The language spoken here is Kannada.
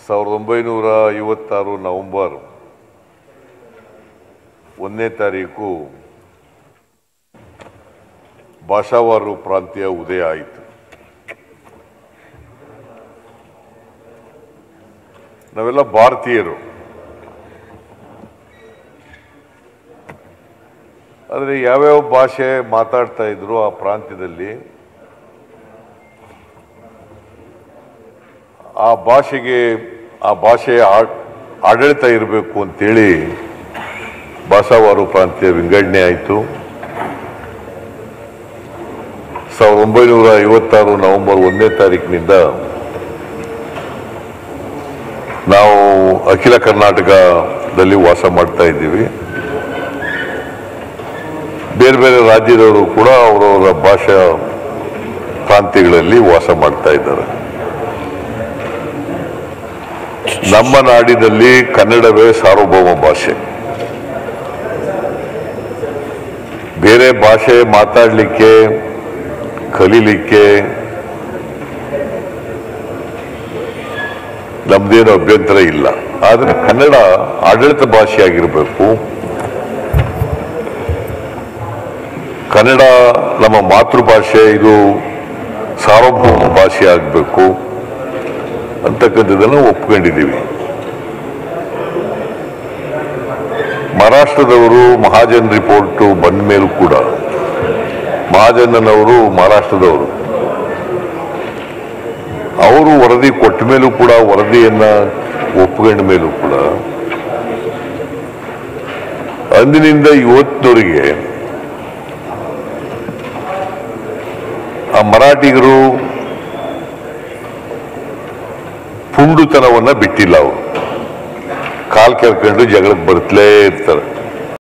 1956 ನವೆಂಬರ್ 1ನೇ ತಾರೀಕು ಭಾಷಾವಾರು ಪ್ರಾಂತ್ಯ ಉದಯ ಆಯಿತು. ನಾವೆಲ್ಲ ಭಾರತೀಯರು. ಆದರೆ ಯಾವ್ಯಾವ ಭಾಷೆ ಮಾತಾಡ್ತಾ ಇದ್ರು ಆ ಪ್ರಾಂತ್ಯದಲ್ಲಿ, ಆ ಭಾಷೆಯ ಆಡಳಿತ ಇರಬೇಕು ಅಂತೇಳಿ ಭಾಷಾವಾರು ಪ್ರಾಂತ್ಯ ವಿಂಗಡಣೆ ಆಯಿತು. 1956 ನವೆಂಬರ್ 1ನೇ ತಾರೀಕಿನಿಂದ ನಾವು ಅಖಿಲ ಕರ್ನಾಟಕದಲ್ಲಿ ವಾಸ ಮಾಡ್ತಾ ಇದ್ದೀವಿ. ಬೇರೆ ಬೇರೆ ರಾಜ್ಯದವರು ಕೂಡ ಅವರವರ ಭಾಷಾ ಪ್ರಾಂತ್ಯಗಳಲ್ಲಿ ವಾಸ ಮಾಡ್ತಾ ಇದ್ದಾರೆ. ನಮ್ಮ ನಾಡಿನಲ್ಲಿ ಕನ್ನಡವೇ ಸಾರ್ವಭೌಮ ಭಾಷೆ. ಬೇರೆ ಭಾಷೆ ಮಾತಾಡಲಿಕ್ಕೆ, ಕಲೀಲಿಕ್ಕೆ ನಮ್ದೇನು ಅಭ್ಯಂತರ ಇಲ್ಲ. ಆದರೆ ಕನ್ನಡ ಆಡಳಿತ ಭಾಷೆಯಾಗಿರಬೇಕು. ಕನ್ನಡ ನಮ್ಮ ಮಾತೃಭಾಷೆ, ಇದು ಸಾರ್ವಭೌಮ ಭಾಷೆ ಆಗಬೇಕು ಅಂತಕ್ಕಂಥದ್ದನ್ನು ಒಪ್ಕೊಂಡಿದ್ದೀವಿ. ಮಹಾರಾಷ್ಟ್ರದವರು ಮಹಾಜನ್ ರಿಪೋರ್ಟ್ ಬಂದ ಮೇಲೂ ಕೂಡ, ಮಹಾಜನ್ನನವರು ಮಹಾರಾಷ್ಟ್ರದವರು, ಅವರು ವರದಿ ಕೊಟ್ಟ ಮೇಲೂ ಕೂಡ, ವರದಿಯನ್ನ ಒಪ್ಕೊಂಡ ಮೇಲೂ ಕೂಡ ಅಂದಿನಿಂದ ಇವತ್ತಿನವರೆಗೆ ಆ ಮರಾಠಿಗರು ಪುಂಡುತನವನ್ನ ಬಿಟ್ಟಿಲ್ಲ. ಅವರು ಕಾಲ್ ಕೆರ್ಕೊಂಡು ಜಗಳಕ್ಕೆ ಬರ್ತಲೇ ಇರ್ತಾರೆ.